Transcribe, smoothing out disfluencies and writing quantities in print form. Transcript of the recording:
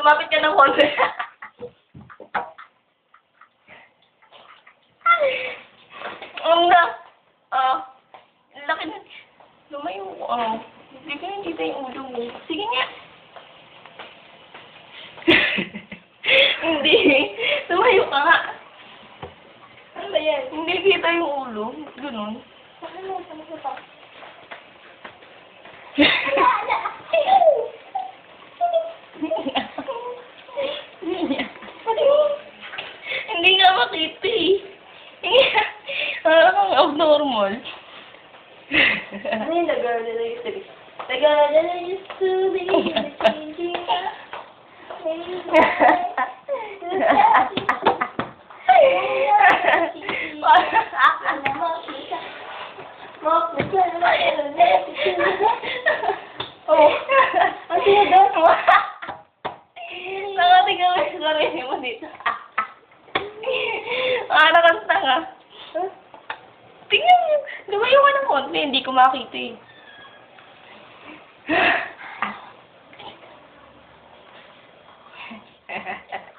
Lumapit ka ng konti. Ang na. Laki na. Lumayo. Hindi ka nakita yung ulo mo. Sige nga. Hindi. Lumayo ka nga. Ano ba yan? Hindi kita yung ulo. Ganun. Ano pa? Hindi nga makita eh. Parang abnormal. Ano yung the girl that I used to be? The girl that I used to be. The changing Ang sinadot mo. Nakatingin mo yung sarili mo dito. Nakakanta nga. Tingnan mo. Lumayo ka ng konti. Hindi ko makita eh.